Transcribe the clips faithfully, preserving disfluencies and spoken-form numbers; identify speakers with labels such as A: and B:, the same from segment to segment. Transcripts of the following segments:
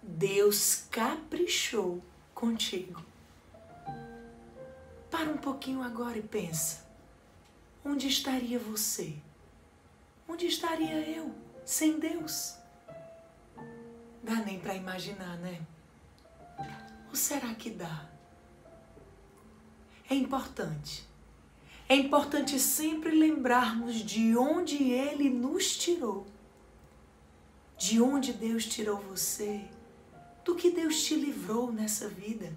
A: Deus caprichou contigo. Para um pouquinho agora e pensa. Onde estaria você? Onde estaria eu sem Deus? Dá nem para imaginar, né? Ou será que dá? É importante. É importante sempre lembrarmos de onde Ele nos tirou. De onde Deus tirou você. Do que Deus te livrou nessa vida.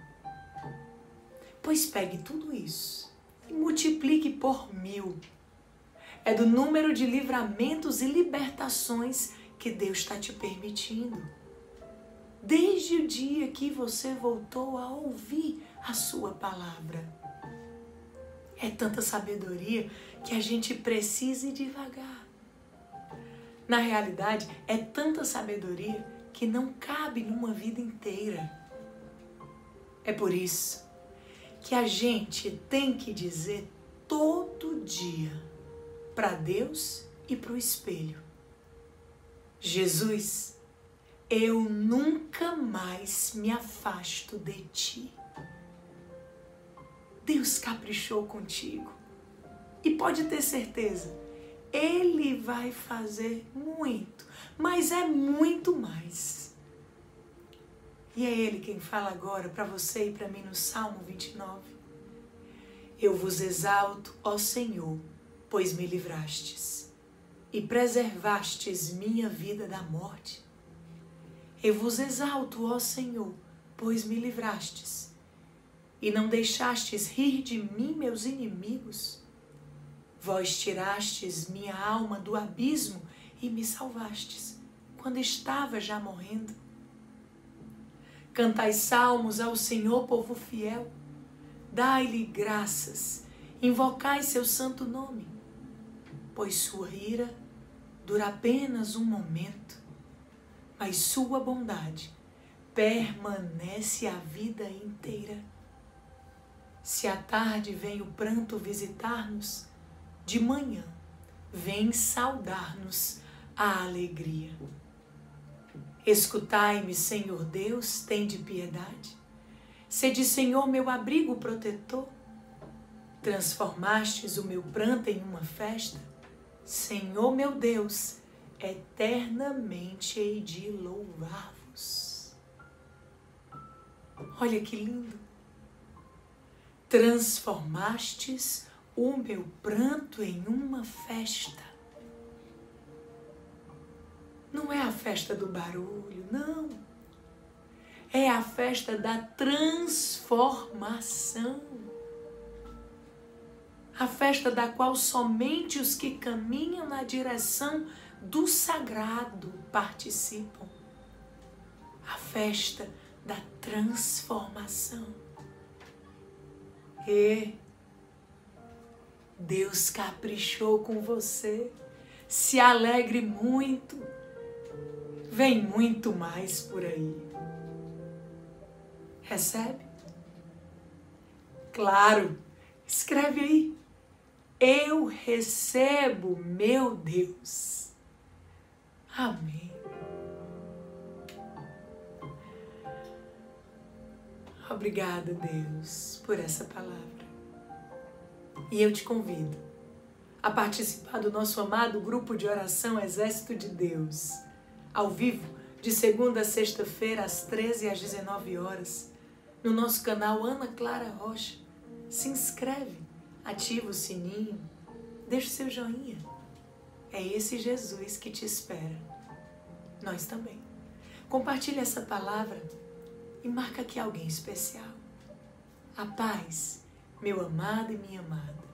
A: Pois pegue tudo isso e multiplique por mil. É do número de livramentos e libertações que Deus está te permitindo. Desde o dia que você voltou a ouvir a sua palavra. É tanta sabedoria que a gente precisa ir devagar. Na realidade, é tanta sabedoria que não cabe numa vida inteira. É por isso que a gente tem que dizer todo dia para Deus e para o espelho: Jesus, eu nunca mais me afasto de ti. Deus caprichou contigo. E pode ter certeza, Ele vai fazer muito, mas é muito mais. E é Ele quem fala agora para você e para mim no Salmo vinte e nove. Eu vos exalto, ó Senhor, pois me livrastes e preservastes minha vida da morte. Eu vos exalto, ó Senhor, pois me livrastes e não deixastes rir de mim meus inimigos. Vós tirastes minha alma do abismo e me salvastes, quando estava já morrendo. Cantai salmos ao Senhor, povo fiel. Dai-lhe graças, invocai seu santo nome. Pois sua ira dura apenas um momento, mas sua bondade permanece a vida inteira. Se à tarde vem o pranto visitar-nos, de manhã vem saudar-nos a alegria. Escutai-me, Senhor Deus, tende piedade. Sede, Senhor, meu abrigo protetor. Transformastes o meu pranto em uma festa. Senhor, meu Deus, eternamente hei de louvar-vos. Olha que lindo. Transformastes o meu pranto em uma festa. Não é a festa do barulho, não. É a festa da transformação. A festa da qual somente os que caminham na direção do sagrado participam. A festa da transformação. E Deus caprichou com você. Se alegre muito. Vem muito mais por aí. Recebe? Claro, escreve aí. Eu recebo, meu Deus. Amém. Obrigada, Deus, por essa palavra. E eu te convido a participar do nosso amado grupo de oração Exército de Deus, ao vivo, de segunda a sexta-feira, às treze e às dezenove horas, no nosso canal Ana Clara Rocha. Se inscreve, ativa o sininho, deixa o seu joinha. É esse Jesus que te espera. Nós também. Compartilhe essa palavra e marca aqui alguém especial. A paz, meu amado e minha amada.